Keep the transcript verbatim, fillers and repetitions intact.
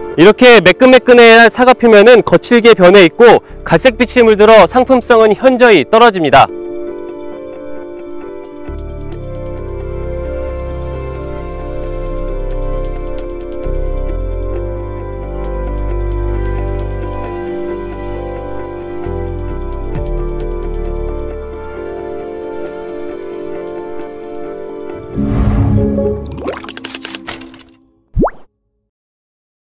이렇게 매끈매끈해야 사과 표면은 거칠게 변해 있고 갈색빛이 물들어 상품성은 현저히 떨어집니다.